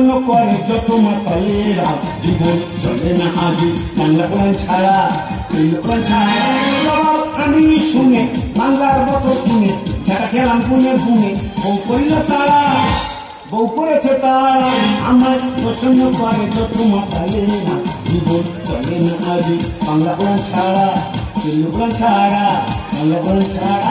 প্রসন্ন করে যত মাতালেরা, জীবন চলে না আজি বাংলা কোরআন ছাড়া। কোরআন ছাড়া আমি শুনে বাংলার মতো শুনে সেটা খেলাম পুনে পুনে, বউ করিল তারা, বউ করেছে তারা। আমার প্রসন্ন করে যত মাতালেরা, জীবন চলে না আজি বাংলা কোরআন ছাড়া। কোরআন ছাড়া, বাংলা কোরআন ছাড়া।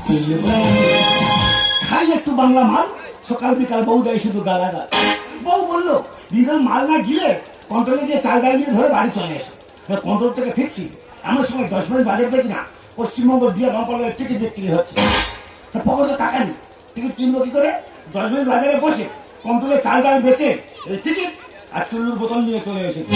খাই একটু বাংলা মাল, সকাল বিকাল বউ দেয় শুধু গালাগাল। বউ বললো বিকাল মাল না গিলে কন্ট্রোলে গিয়ে চাল ডাল দিয়ে ধরে বাড়ি চলে এসো। কন্ট্রোল থেকে ফিরছি এমন সময় 10 মিনিট বাজার দেখি না পশ্চিমবঙ্গ দিয়ে রংপালের টিকিট বিক্রি হচ্ছে। তা পকেটে টাকা নেই, টিকিট কিনবো কি করে? 10 মিনিট বাজারে বসে কন্ট্রোলে চাল ডাল বেচে টিকিট আর চুল্লুর বোতল নিয়ে চলে এসেছে।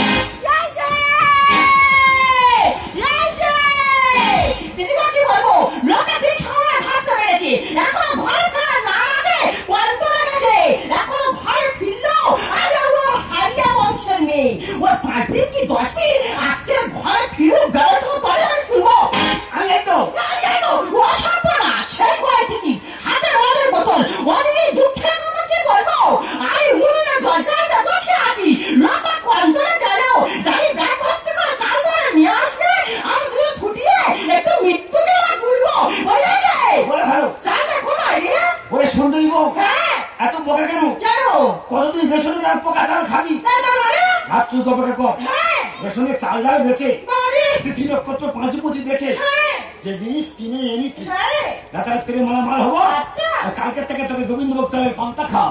এত বোকা কেন? কতদিন রেশনের আর পোকা চাল খাবি? ভাত চুল কপাকে কর। রেশনের চাল ডাল বেচে তিথি নক্ষত্র পাঁচপতি দেখে যে জিনিস কিনে এনেছি রাতারাত্রি মালামাল হবো। কালকে থেকে তোকে গোবিন্দভোগ চালের পান্তা খাও।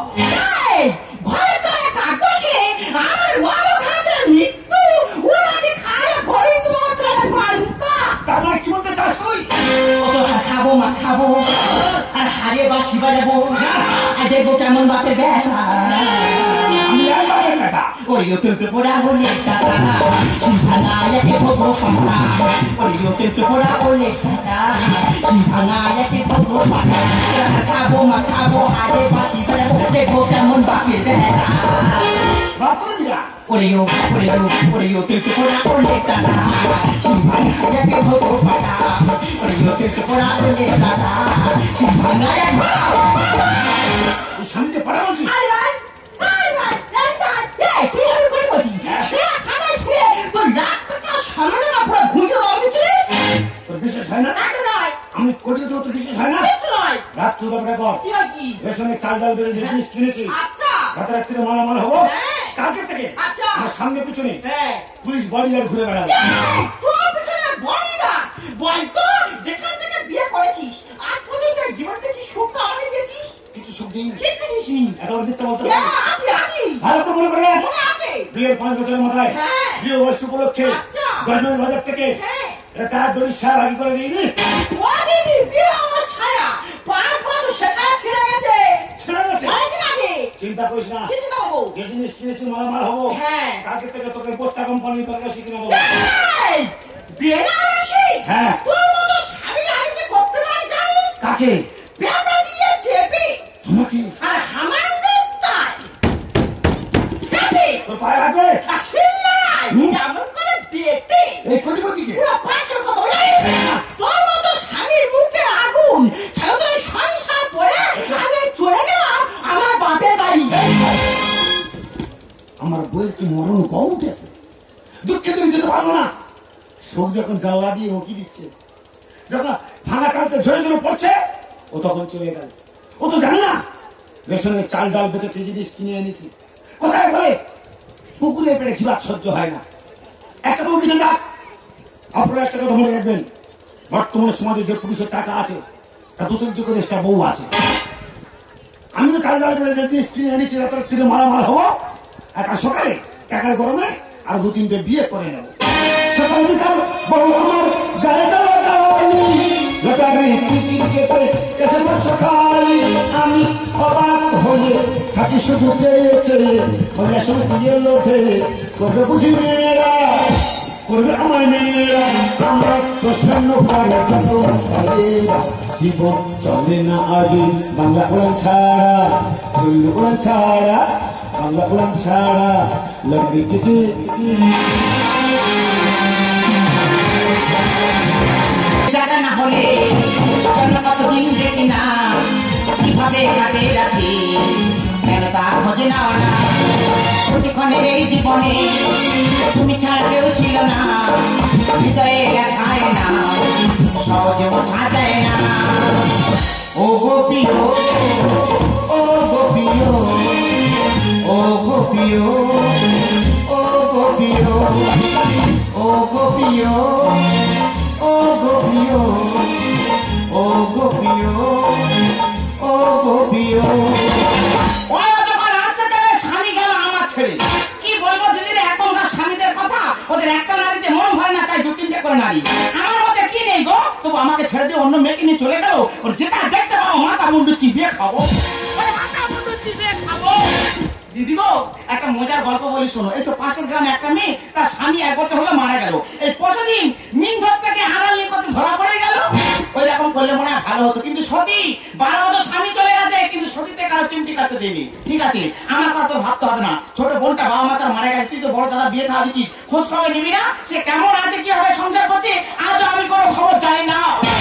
তার মানে কি বলতে চাস তুই? খাবো মাছ খাবো আর হারিয়ে বাসি বাজাবো, দেখবো কেমন বাপের বেটা। আমি আর বাপের বেটা। ওই ওকে পোড়া বলে টাকা সিংহানায়কে ভোগো পাটা, ওই ওকে পোড়া বলে টাকা সিংহানায়কে ভোগো পাটা। খাবো মাছ খাবো হারিয়ে বাসি বাজাবো, দেখবো কেমন বাপের বেটা। ওরে ওকে পোড়া বলে টাকা সিংহানায়কে ভোগো পাটা, ওরে ওকে পোড়া বলে টাকা সিংহানায়ক। সামনে পাড়া বলছিস? তোর বিশ্বাস হয় না? আমি কোটি তোর বিশ্বাস হয় না? রাত চুল কপাকে কর। রেশনের চাল ডাল বেড়ে যে জিনিস কিনেছি রাতারাত্রি মালামাল হবো। কালকে থেকে আমার সামনে পিছনে পুলিশ বডিগার্ড ঘুরে বেড়াবে। কিছু সুখ দিন এখন মিথ্যা বলতে ভালো তো মনে করে। বিয়ের 5 বছরের মাথায় বিয়ে বর্ষ উপলক্ষে গভর্নমেন্ট বাজার থেকে এটা দড়ির সায়া ভাগি করে দিইনি। চিন্তা করিস না, যে জিনিস কিনেছি মালামাল হবো। কালকে থেকে তোকে পোস্টা কোম্পানির তরকারি কিনে দেবো। হ্যাঁ কাকে? তোমাকে? তোর পায়ে লাগবে? এই কোটিপতিকে আমার বইয়ের কি মরণ কম উঠেছে? দুঃখে তুমি যেতে পারবো না। শোক যখন জানলা দিয়ে উঁকি দিচ্ছে, যখন ভাঙা কালতে ঝরে ঝরে পড়ছে, ও তখন চলে গেল। ও তো জানে না রেশনের চাল ডাল বেঁচে কি জিনিস কিনে এনেছি। কোথায় বলে পুকুরে পেটে জীবাত সহ্য হয় না। একটা বউ কিনে যাক। আপনারা একটা কথা মনে রাখবেন, বর্তমান সমাজে যে পুলিশের টাকা আছে তার দুটো দেশটা বউ আছে। আমি তো চাল ডাল বেড়ে যে জিনিস কিনে এনেছি রাতারাত্রি মালামাল হবো। একটা সকালে টাকার গরমে আর 2-3টে বিয়ে করে নেব। সকাল বিকাল বউ আমার গায়ে সকালে আমি অবাক হয়ে থাকি শুধু চেয়ে চেয়ে। লোভে করবে বুঝি মেয়েরা, করবে আমার মেয়েরা। আমরা প্রসন্ন করে জীবন চলে না আজ বাংলা কোরআন ছাড়া। কোরআন ছাড়া, বাংলা কোরআন ছাড়া। লাগবে চিঠি না হলে কতদিন দেখি না কিভাবে কাটে রাতে। কেন তা খোঁজে নাও না প্রতিক্ষণের এই জীবনে তুমি ছাড়া কেউ ছিল না হৃদয়ে লেখায় না সহজে বোঝা যায় না ও গোপিও ও গোপিও ও গোপিও ও গোপিও ও গোপিও ও গোপিও ও গোপিও ও গোপিও ওরা যখন রাস্তা যাবে স্বামী গেল আমার ছেড়ে কি বলবো দিদির এখনকার স্বামীদের কথা ওদের একটা নারীতে মন হয় না তাই দু তিনটে করে নারী আমার মধ্যে কি নেই গো তবু আমাকে ছেড়ে দিয়ে অন্য মেয়েকে নিয়ে চলে গেল ওর যেটা দেখতে পাবো মাথা মুন্ডু চিবিয়ে খাবো মাথা মুন্ডু চিবিয়ে খাবো দিদি গো একটা মজার গল্প বলি শোনো এই তো পাশের গ্রামে একটা মেয়ে তার স্বামী 1 বছর হলো মারা গেল এই পরশুদিন মিন ধর থেকে আড়াল নিয়ে করতে ধরা পড়ে গেল ওই রকম করলে মনে হয় ভালো হতো কিন্তু সতী 12 বছর স্বামী চলে গেছে কিন্তু সতীতে কারো চিমটি কাটতে দেয়নি ঠিক আছে আমার কথা তো ভাবতে হবে না ছোট বোনটা বাবা মা তার মারা গেছে তুই তো বড় দাদা বিয়ে থাকা দিচ্ছিস খোঁজ খবর নিবি না সে কেমন আছে কিভাবে সংসার করছে আজও আমি কোনো খবর জানি না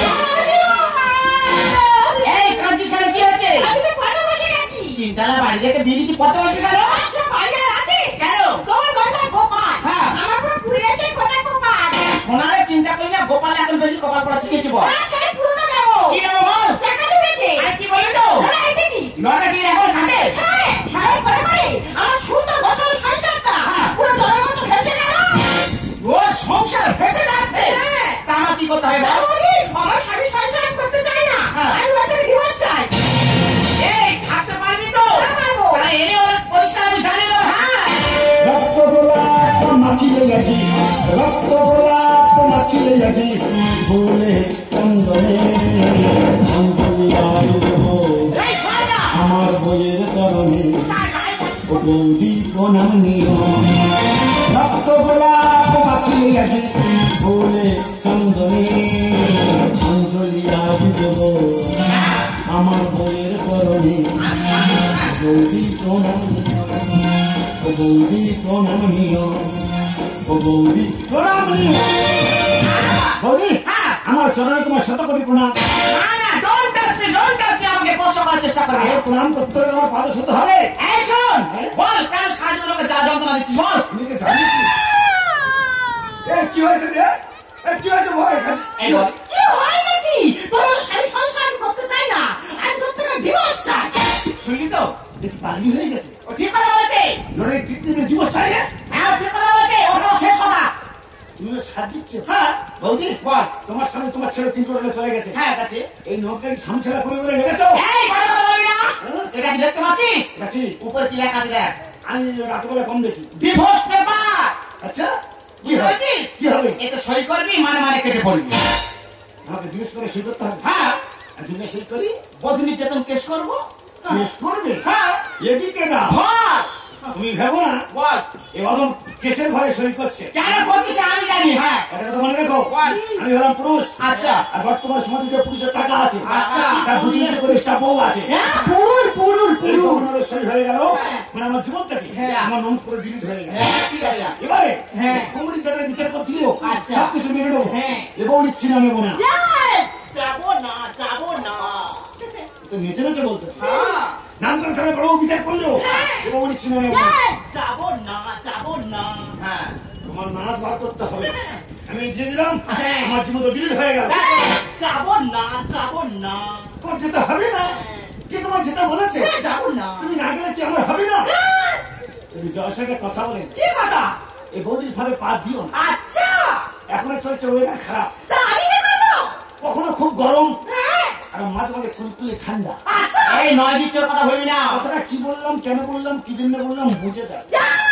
এই কাঁদছিস কেন কি হয়েছে আমি তো কথা বসে গেছি তিনতলা বাড়ি থেকে বিয়ে দিচ্ছি কত বছর গেল বাইরে আছে কেন তোমার গয়না গোপাল হ্যাঁ আমার পুরো পুড়ে গেছে গোটা গোপাল সোনারে চিন্তা করি না গোপাল এখন বেশি কপাল পড়া শিখেছি বল সেই পুরনো দেবো কি দেবো বল টাকা দিয়েছে আর কি বলি তো না এটা কি লড়া কি এখন থাকে হ্যাঁ হ্যাঁ করে করে আমার সুন্দর গোছানো সংসারটা পুরো জলের মতো ভেসে গেল ও সংসার ভেসে যাচ্ছে তা আমার কি করতে হবে বল আমার স্বামী সংসার করতে চাই না আমি ওকে ডিভোর্স চাই এই থাকতে পারবি তো পারবো তাহলে এনে ওরা পরিষ্কার আমি জানিয়ে দেবো হ্যাঁ রক্ত গোলাপ মাখিলে গেছি রক্ত গোলাপ মাখিলে গেছি ফুলে চন্দনে আমার বইয়ের কারণে ও বৌদি প্রণাম নিও রক্ত গোলাপ মাখিলে গেছি ফুলে চন্দনে অঞ্জলি আজ দেব আমার বইয়ের কারণে বৌদি প্রণাম ও বৌদি প্রণাম নিও ও বৌদি প্রণাম নিও বৌদি আমার চরণে তোমার শতকোটি প্রণাম আমাকে কষ্ট করার চেষ্টা করবে প্রণাম করতে হলে আমার পাদ শুদ্ধ হবে এই শোন বল কেন সাজগুলোকে যা যন্ত্রণা দিচ্ছিস বল নিজেকে জানিয়েছি কি হয়েছে রে কি হয়েছে ভয় কি হয় নাকি তোর স্বামী সংসার করতে চাই না আমি তোর থেকে ডিভোর্স চাই শুনলি তো একটু পাগলি হয়ে গেছে ও ঠিক কথা বলেছে লড়াই তৃতীয় দিবস চাই না হ্যাঁ ঠিক কথা বলেছে ওটা শেষ কথা তুমিও সাথ দিচ্ছ হ্যাঁ বৌদি বল তোমার স্বামী তোমার ছেলে 3 টোটালে চলে গেছে হ্যাঁ কাছে এই নৌকায় স্বামী ছেলে করে বলে গেছো এই বড় কথা বলবি না এটা কি দেখতে পাচ্ছিস নাকি উপরে কি লেখা আছে দেখ আমি রাতবেলা কম দেখি ডিভোর্স পেপার আচ্ছা কি হয়েছে কি হবে এতে সই করবি মানে মানে কেটে পড়বি আমাকে জিজ্ঞেস করে সই করতে হবে হ্যাঁ আর যদি সই করি বধূ নির্যাতন কেস করবো কেস করবে হ্যাঁ এদিকে না বল তুমি ভেবো না বল এই অদম কেসের ভয়ে সই করছে কেন করছিস আমি জানি হ্যাঁ এটা কথা মনে রেখো বল। আমি হলাম পুরুষ আচ্ছা আর বর্তমান সমাজে যে পুরুষের টাকা আছে আচ্ছা। তার দুদিনের করে স্টাফও আছে পুরুল পুরুল এই কখনো সই হয়ে গেল মানে আমার জীবনটাকে হ্যাঁ। আমার মন করে ডিলিট হয়ে গেল হ্যাঁ, ঠিক আছে। এবারে হ্যাঁ। কমিটি কাটার বিচার করতে দিও আচ্ছা। সবকিছু মেনে নেবো হ্যাঁ। এবং নিচ্ছি না নেবো না যাবো না যাবো না তো নেচে নেচে বলতে হ্যাঁ নামকরণ ছাড়া বড় বিচার করলো এবং নিচ্ছি না নেবো না যাবো না যাবো না হ্যাঁ তোমার নাচ বার করতে হবে আমি দিয়ে দিলাম হ্যাঁ। আমার জীবন তো ডিলিট হয়ে গেল যাবো না যাবো না তোমার যেতে হবে না কে তোমার যেতে বলেছে যাবো না তুমি না গেলে কি আমার হবে না তুমি যাওয়ার সঙ্গে কথা বলেন কি কথা এই বৌদির ফাঁদে পা দিও না আচ্ছা এখনো চলছে ওয়েদার খারাপ তা আমি কি করবো কখনো খুব গরম হ্যাঁ আর মাঝে মাঝে কুলকুলে ঠান্ডা আচ্ছা এই নয় দিচ্ছের কথা বলবি না কথাটা কি বললাম কেন বললাম কি জন্য বললাম বুঝে দেয়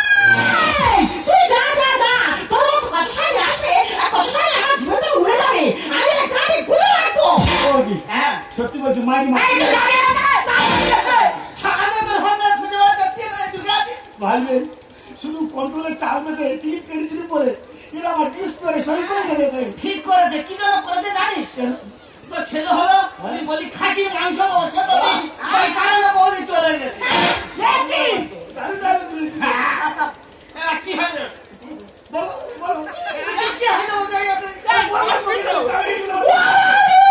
তুই যা যা যা তোর মতো কথাই আসবে আর কথাই আমার জীবনটা উড়ে যাবে আমি একটা গাড়ি খুলে রাখবো বৌদি, হ্যাঁ সত্যি বলছি মারি এই যে মারি গাড়ি ছাড়া তোর হন্ডা খুঁজে বাজে তুই গাড়ি ভাইবে শুধু কন্ট্রোলের চাল মেঝে টিকিট কেটেছিলি বলে এরা আমার ডিসপ্লে সই করে দেবে ঠিক করেছে কি জন্য করেছে জানিস তো ছেলে হলো আমি বলি খাসি মাংস সে তো ওই কারণে বৌদি চলে গেছে কি হলো বলো বলো কি হলো বোঝা গেছে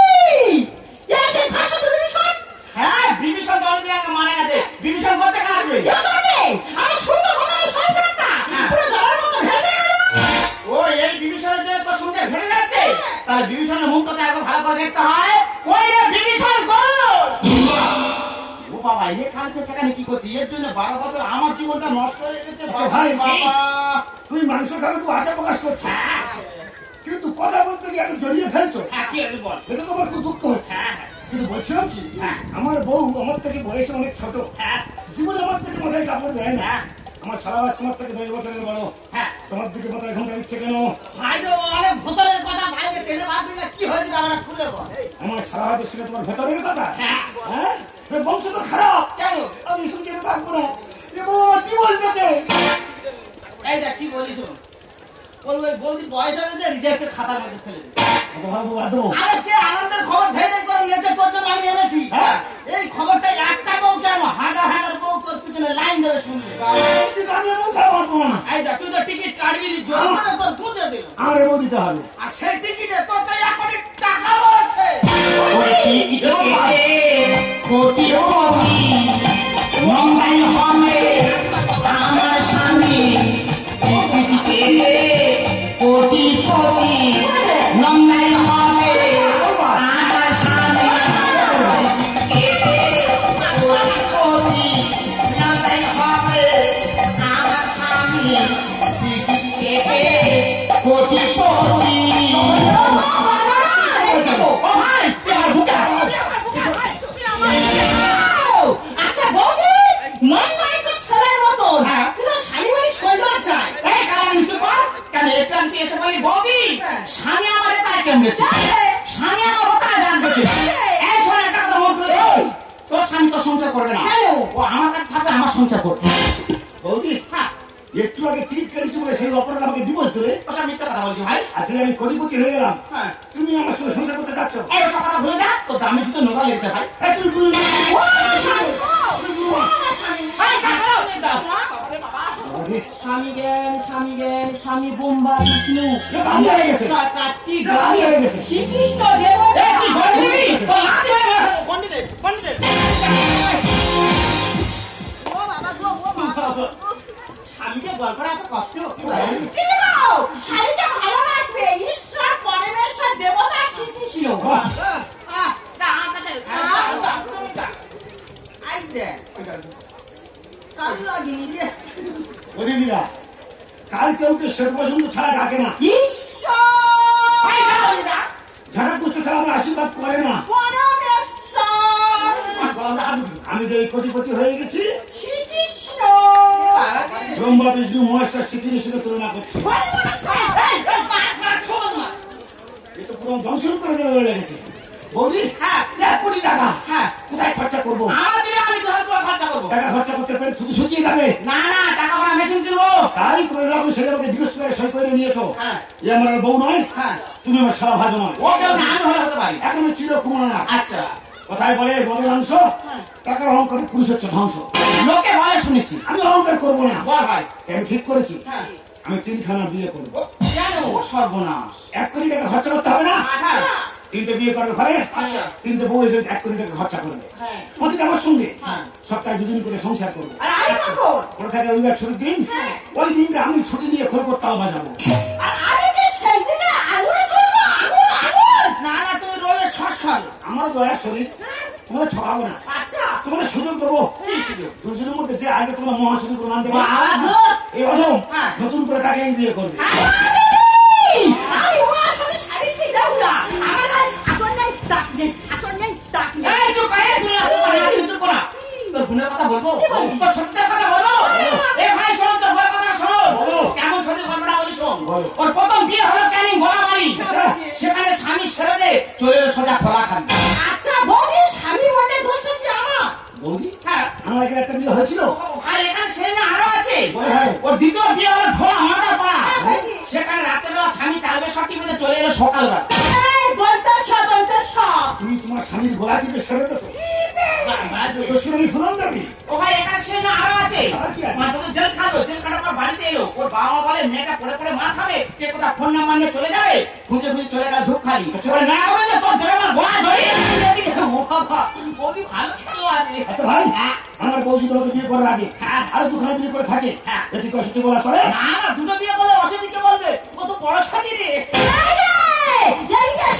হ্যাঁ বিভীষণ দলদের আগে মারা গেছে বিভীষণ করতে কার তাহলে বিভীষণের মুখটা তো একবার ভালো করে দেখতে হয়। কই রে বিভীষণ কই? ও বাবা, এ কালকে সেখানে কি করছি? এর জন্য 12 বছর আমার জীবনটা নষ্ট হয়ে গেছে। ভাই, বাবা তুমি মাংস খাবে খুব আশা প্রকাশ করছো, কিন্তু কথা বলতে গিয়ে এত জড়িয়ে ফেলছো। কি আছে বল? এটা তোমার খুব দুঃখ হচ্ছে। কিন্তু বলছিলাম কি, আমার বউ আমার থেকে বয়সে অনেক ছোট, জীবনে আমার থেকে মাথায় কাপড় দেয় না। আমার সারা বাস তোমার থেকে 10 বছরের বড়, তোমার দিকে মাথায় ঘন্টা দিচ্ছে কেন? ভাই তো অনেক ভূতের কথা, ভাইকে টেনে বাঁধবি না, কি হয়েছে বাবা খুলে বল। আমার সারা হাতের সঙ্গে তোমার ভেতরের কথা। হ্যাঁ, বংশ তো খারাপ, কেন? আমি শুনতে থাকবো না। এ বউ আমার কি বলতেছে? এই দেখ কি বলিস, বলবে বলছি বয়স হয়েছে, রিজেক্টের খাতার মধ্যে ফেলে দিই। আরে যে আনন্দের খবর ভেদে করে নিয়েছে পর্যন্ত আমি এনেছি। এই খবরটা একটা বউ কেন, হাজার হাজার বউ তোর পিছনে লাইন ধরে শুনবে। এই দেখ, তুই তো টিকিট কাটবি, জরিমানা তোর বুঝে দিল। আমার বউ দিতে হবে, আর সেই টিকিটে তোর তো 1 কোটি টাকা বলেছে। ওই টিকিটে কোটি কোটি মঙ্গাই হবে আমার স্বামী, টিকিটে কোটি কোটি মঙ্গাই হবে আমার স্বামী, টিকিটে কোটি কোটি মঙ্গাই হবে আমার স্বামী, টিকিটে কোটি কোটি। আচ্ছা বৌদি, মন নাই তো ছেলের মতো, কিন্তু স্বামী বলি শৈল চাই। এই কালাম চুপার কেন একটু এসে বলি বৌদি, স্বামী আমারে তাই কেমনেছে, স্বামী আমার হতায় জানতেছে। এই ছোট একটা কথা মন করেছে, তোর স্বামী তো সংসার করবে না, ও আমার কাছে থাকবে, আমার সংসার করবে। বৌদি একটু আগে টিকিট কেটেছি বলে সেই অপরাধ আমাকে ডিভোর্স দেবে? ওটা মিথ্যা কথা বলছি ভাই। আজকে আমি কোটিপতি হয়ে গেলাম, তুমি আমার সঙ্গে সংসার করতে যাচ্ছ? এই সব কথা ভুলে যা, তোর দামে কিন্তু নোটা লেগেছে ভাই। স্বামী জ্ঞান, স্বামী জ্ঞান, স্বামী বোম্বা বিষ্ণু, শ্রীকৃষ্ণ দেব। স্বামীকে গল্প এত কষ্ট, স্বামীকে ভালোবাসবে ঈশ্বর পরমেশ্বর দেবতা শ্রীকৃষ্ণ। কাল কেউ কে শেষ পর্যন্ত ছাড়া ডাকে না, ঝাড়া কুষ্ঠ ছাড়া আমার আশীর্বাদ করে না। আমি যে কোটিপতি হয়ে গেছি, ব্রহ্মা বিষ্ণু মহেশ্বর শ্রীকৃষ্ণের তুলনা করছি, এ তো পুরো দংশন করে দেবে বলে লেগেছে। বৌদি 1 কোটি টাকা কোথায় খরচা করবো? টাকা খরচা করতে পারে শুধু শুকিয়ে যাবে না, না টাকা ভরা মেশিন কিনবো। তাই করে রাখো, সে আমাকে জিজ্ঞেস করে সই করে নিয়েছো। এ আমার বউ নয়, তুমি আমার সারা ভাজো নয়। আমি হলে হতে পারি, এখন চিরকুমার। আচ্ছা কোথায় বলে বদলাংশ, টাকার অহংকারে পুরুষ হচ্ছে ধ্বংস। লোকে বলে শুনেছি, আমি অহংকার করবো না। বল ভাই। আমি ঠিক করেছি, আমি 3খানা বিয়ে করবো। কেন? সর্বনাশ। 1 কোটি টাকা খরচা করতে হবে না? 3টে বিয়ে করবে ঘরে, 3টে বউ এসে 1 কোটি টাকা খরচা করবে। প্রতিটা আমার সঙ্গে সপ্তাহে 2 দিন করে সংসার করবো। ওরা থাকে রবিবার ছুটির দিন, ওই দিনটা আমি ছুটি নিয়ে খোলকোত্তাও বাজাবো। না না, তুমি রোলে শ্বাস খাবে। আমার দয়া শরীর, তোমাদের ঠকাবো না, তোমাদের সুযোগ দেবো। দুজনের মধ্যে যে আগে তোমার মহাশরীর প্রমাণ দেবো, এই অধম নতুন করে তাকে বিয়ে করবে। কথা বলবো, সত্যের কথা বলবো। এ ভাই শোন, তোর বড় কথা শোন, কেমন সত্যি গল্পটা বলি শোন। ওর প্রথম বিয়ে হলো ক্যানিং গোলাবাড়ি, সেখানে স্বামী ছেড়ে দে চলে সোজা খোলা খান। আচ্ছা বৌদি, স্বামী বলে দোষ হচ্ছে আমার। বৌদি আমার আগে একটা বিয়ে হয়েছিল, আর এখানে সে না আরো আছে। ওর দ্বিতীয় বিয়ে হলো খোলা মাদার পাড়া, সেখানে রাত্রেবেলা স্বামী তালবে সবটি বেঁধে চলে এলো সকালবেলা। তুমি তোমার স্বামীর গোলা টিপে সেরে দেছো, ফুলন দেবী। ও ভাই এখানে সে না আরো আছে, জেল খালো, জেল খাটার পর বাড়িতে এলো। ওর বাবা বলে মেয়েটা পড়ে পড়ে মার খাবে, কে কোথা ফোন নাম্বার নিয়ে চলে যাবে, খুঁজে খুঁজে চলে গেল ঝোপ খালি। না বলে তোর দেবে আমার গোলা ধরে ভালো খেলো আছে। আচ্ছা ভাই, আমার বৌদি তোমাকে বিয়ে করার আগে আরো 2খানা বিয়ে করে থাকে, এটি কষ্ট বলা চলে না? 2টো বিয়ে করলে অসুবিধা বলবে, ও তো বড় সাথী রে।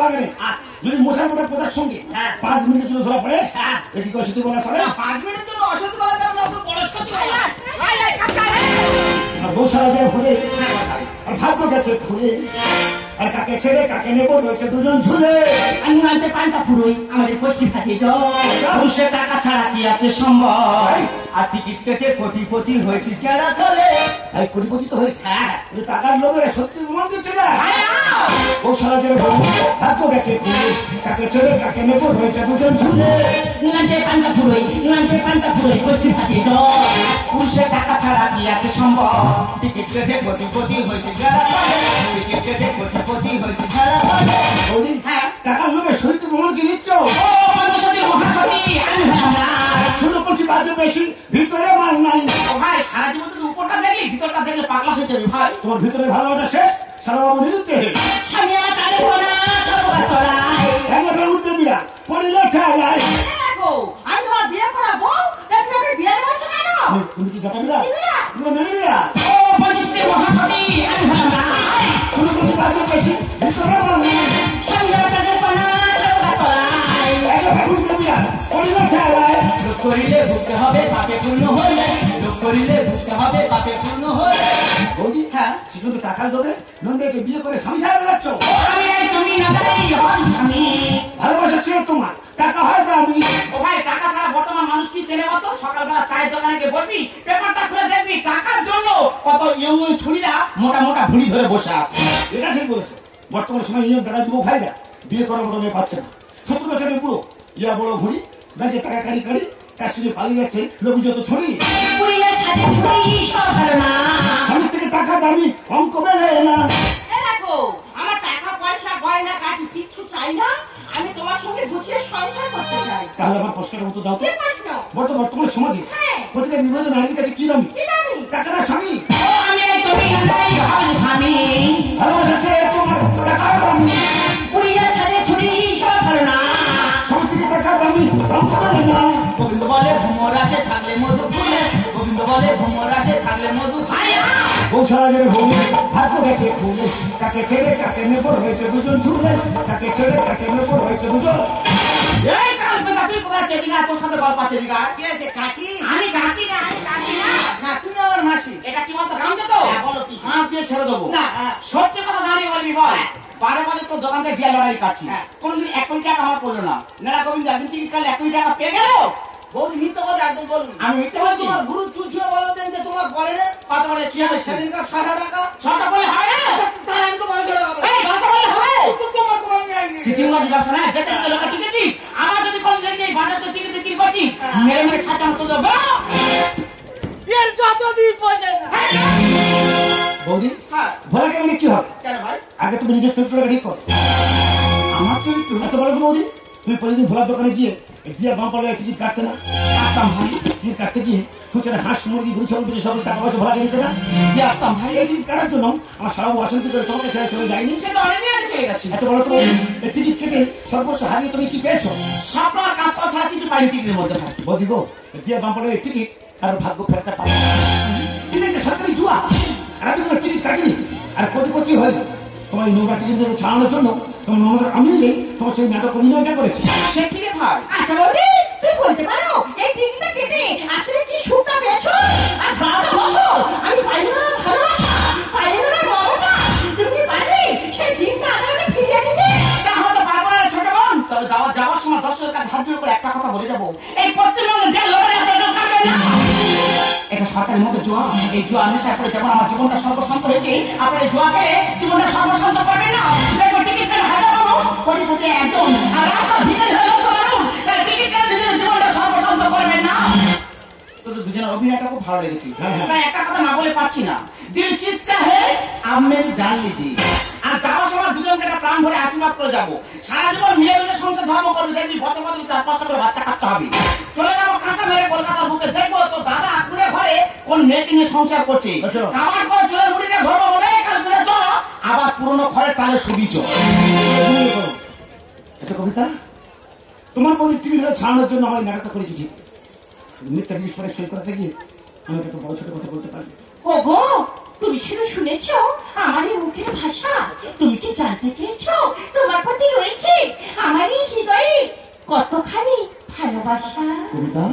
বাগানে যদি মশার মোটা পোতার সঙ্গে 5 মিনিটের জন্য ধরা পড়ে এটি অসতি বলা চলে 5 মিনিটের জন্য অসৎ বলা যাবে না, বড় ক্ষতি হয় না। আর গৌশালা যায় ঘুরে আর ভাগ্য গেছে ঘুরে আর কাকে ছেড়ে কাকে নেবো রয়েছে দুজন ঝুলে। আমি মানতে পান্তা পুরোই আমাদের কষ্টি ফাটিয়ে যাও, টাকা ছাড়া কি আছে সম্ভব? আর টিকিট কেটে কোটিপতি হয়েছিস কেনা চলে। এই কোটিপতি তো হয়েছে টাকার লোভে সত্যি প্রমাণ দিচ্ছে না। গৌশালা যায় ভাগ্য গেছে ঘুরে কাকে ছেড়ে কাকে নেবো রয়েছে দুজন ঝুলে। মানতে পান্তা পুরোই কষ্টি ফাটিয়ে যাও, পুরুষের টাকা ছাড়া কি আছে সম্ভব? টিকিট কেটে কোটিপতি হয়েছিস কেনা চলে, টিকিট কেটে কোটিপতি হয়েছিস কেনা চলে। টাকার লোভে সত্যি প্রমাণ কি দিচ্ছ? শুরু করছি বাজে বেশি ভিতরে মাল নাই। ভাই সারা জীবন তুই উপরটা দেখলি, ভিতরটা দেখলে পাগলা হয়ে যাবি ভাই। তোমার ভিতরে ভালোবাসা শেষ সারা বাবু নিতে স্বামী আমার কানে পোনা সর্বদা চলায়। একবার উঠতে বিড়া পড়লে ঠেলায়। আমি তোমার বিয়ে করাবো, তুমি আমি বিয়ে করছো কেন? তুমি কি জাতা বিড়া? তুমি মেনে বিড়া? ও পরিস্থিতি মহাসতী আমি ভালো না। শুরু করছি বাজে বেশি ভিতরে মাল নাই। স্বামী আমার কানে পোনা সর্বদা চলায়। একবার উঠতে বিড়া পড়লে ঠেলায়। লোক করিলে বুঝতে হবে পাপে পূর্ণ হলে, লোক করিলে বুঝতে হবে পাপে পূর্ণ হলে। বৌদি সেখানে তো টাকার লোভে নন্দাকে বিয়ে করে স্বামী সারা যাচ্ছ। আমি এই তুমি না দাঁড়ি হন স্বামী। ভালোবাসা ছিল তোমার টাকা হয় তো আমি। ও ভাই টাকা ছাড়া বর্তমান মানুষ কি চেনে বলতো? সকালবেলা চায়ের দোকানে গিয়ে বসবি, পেপারটা খুলে দেখবি টাকার জন্য কত ইয়ং ছুরিরা মোটা মোটা ভুড়ি ধরে বসে আছে। এটা ঠিক বলেছে। বর্তমান সময় ইয়ং দাদা যুবক ভাইরা বিয়ে করার মতো মেয়ে পাচ্ছে না। 70 বছরের পুরো ইয়া বড় ঘুড়ি ব্যাংকে টাকা কাড়ি কাড়ি তার সঙ্গে পালিয়ে যাচ্ছে লোক যত ছড়ি। স্বামীর থেকে টাকা দামি অঙ্ক বেড়ে না। দেখো আমার টাকা পয়সা গয়না কাটি কিচ্ছু চাই না, আমি তোমার সঙ্গে গুছিয়ে সংসার করতে চাই। তাহলে আমার প্রশ্নের মতো দাও। কি প্রশ্ন? বর্তমান সমাজে প্রতিটা নিবেদন নারীর কাছে কি দামি? টাকা না স্বামী? আমি এই তুমি নাই হন স্বামী। ভালোবাসা ছিল তোমার টাকা দামি। পুরিয়ার সাথে ছুরি সব ভালো না। স্বামীর থেকে টাকা দামি অঙ্ক বেড়ে না। গোবিন্দ বলে ভ্রমর আসে থাকলে মধু ফুলে, গোবিন্দ বলে ভ্রমর আসে থাকলে মধু ভাইয়া। গৌশালা জেলে ভূমি ভাগ্য গেছে খুলে কাকে ছেড়ে কাকে নেবো হয়েছে দুজন ঝুলে। কাকে ছেড়ে কাকে নেবো হয়েছে দুজন। এই কাল বেলা তুই কোথায় চেলি না? তোর সাথে গল্প আছে দিগা। কে আছে কাকি? আমি কাকি না, আমি কাকি না। না তুমি আমার মাসি। এটা কি বলতো গামছে তো? বলো কি? হাত দিয়ে ছেড়ে দেবো। না সত্যি কথা দাঁড়িয়ে বলবি বল। 12 বছর তোর দোকান থেকে বিয়া লড়াই কাটছি, কোনদিন 1 কোটি টাকা আমার পড়লো না। নেড়া গোবিন্দ একদিন থেকে কাল 1 কোটি টাকা পেয়ে গেল। বৌদি মিথ্যে কথা একদম বলুন। আমি মিথ্যে বলছি? তোমার গুরু চুচিয়ে বলতেন যে তোমার পরে কত বলে? সেদিনকার 6 টাকা। 6টা বলে হবে না? তার আগে তো 12 টাকা হবে। এই 12টা বলে হবে? তোমার কোনো নেই। চিটিংবাজি ব্যবসা না, বেতন তো লোকে টিকেছিস। আমার যদি কোন দেখি এই বাজার তো টিকিট বিক্রি করছিস, মেরে মেরে খাঁচা মতো দেবো। এর যতদিন পয়সা না। বৌদি ভোলা কেমন কি হবে? কেন ভাই? আগে তুমি নিজের চরিত্রটা ঠিক করো। আমার চরিত্র এত বলো তো বৌদি, তুমি প্রতিদিন ভোলার দোকানে গিয়ে দিয়ে বাম পালে টিকিট কাটতে না? আসতাম ভাই, টিকিট কাটতে গিয়ে খুচরা হাঁস মুরগি ঘুরি ছবি সব টাকা পয়সা ভোলা দিতে না? দিয়ে আসতাম ভাই। এই টিকিট কাটার জন্য আমার সারা অশান্তি করে তোমাকে ছেড়ে চলে যায়নি। সে তো অনেকদিন আগে চলে গেছে। এত বলো তো বৌদি, এই টিকিট কেটে সর্বস্ব হারিয়ে তুমি কি পেয়েছো? স্বপ্ন আর কাজ করা ছাড়া কিছু পাইনি টিকিটের মধ্যে ভাই। বৌদি গো, দিয়ে বাম পালে টিকিট আর ভাগ্য ফেরতটা পাবে। কিন্তু একটা সরকারি জুয়া, আর আমি তোমার টিকিট কাটিনি আর কোটি হয় না। তোমার এই নোংরা টিকিট ছাড়ানোর জন্য তোমার নোংরা আমি তোমার সেই নাটক অভিনয়টা করেছি। সে কি রে ভাই? আচ্ছা বৌদি, তুই বলতে পারো এই টিকিটটা কেটে আসলে কি সুখটা পেয়েছো? আর 12 বছর আমি পাইনি না ভালোবাসা, পাইনি না মমতা, তুমি কি পারবে সেই দিনটা আমাকে ফিরিয়ে দিতে? তাহলে তো পারবো না ছোট বোন। তবে যাওয়ার সময় 10 টাকা ধার দিয়ে করে একটা কথা বলে যাবো, এই পশ্চিমবঙ্গে দেড় লড়াই আপনাদের থাকবে না। এটা সরকারের মধ্যে জুয়া, এই জুয়া নেশা করে যেমন আমার জীবনটা সর্বশান্ত হয়েছে, আপনার এই জুয়া খেলে জীবনটা সর্বশান্ত করবে না। দেখবো টিকিট কেটে হাজার পাবো, কোটি কোটি একজন, আর রাস্তার ভিতরে হলেও তো মানুষ টিকিট কেটে নিজের জীবনটা সর্বশান্ত করবে না। তোদের দুজনের অভিনয়টা খুব ভালো লেগেছে। তাই একটা কথা না বলে পারছি না। দিল চিস্তা হে আমি জান লিজি। আর যাওয়ার সময় দুজনকে একটা প্রাণ ভরে আশীর্বাদ করে যাবো। সারা জীবন মিলে মিলে সংসার ধর্ম করবে, দেখবি বছর বছর 4-5 করে বাচ্চা কাচ্চা হবে। চলে যাবো কাঁচা মেরে কলকাতার বুকে, দেখবো তো দাদা আকুড়ে ঘরে কোন মেয়েকে নিয়ে সংসার করছে। আমার পরে চুলের মুড়িটা ধরবো বলে কাল বেলা চলো আবার পুরোনো ঘরের তালে সুবিচ। আচ্ছা কবিতা, তোমার বই টিকিট ছাড়ানোর জন্য আমার নাটকটা করেছি ঠিক। মিথ্যা জিনিস পরে সই করতে গিয়ে আমি একটা বড় ছোট কথা বলতে পারি। ওগো, তুমি সেটা শুনেছো? আমার এই মুখের ভাষা তুমি কি জানতে চেয়েছো? তোমার প্রতি রয়েছে আমার এই হৃদয়ে কতখানি ভালোবাসা। কবিতা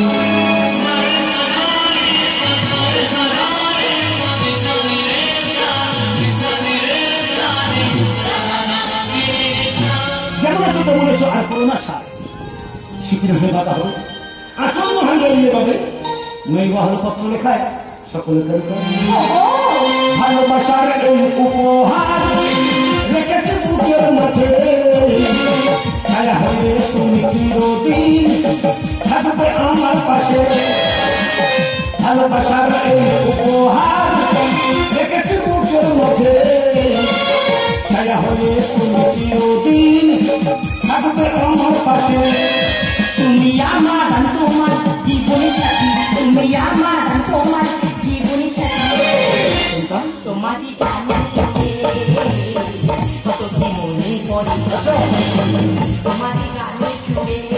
যেমন আছে তেমন এসো, আর করোনা সার শীতের হয়ে বাধা হবে, আচরণ ভাঙে নিয়ে পাবে, নৈবাহল পত্র লেখায় সকলে ভালোবাসার এই উপহার রেখেছে বুকের মাঝে, ছায়া হয়ে তুমি চিরদিন থাকবে আমার পাশে। ভালোবাসার এই উপহার রেখেছে বুকের মাঝে, ছায়া হয়ে তুমি চিরদিন থাকবে আমার পাশে। তুমি আমার আর তোমার জীবনের সাথী, তুমি আমার আর তোমার জীবনের সাথী। তোমারই গানে কত কি মনে পড়ে, তোমারই গানে শুনে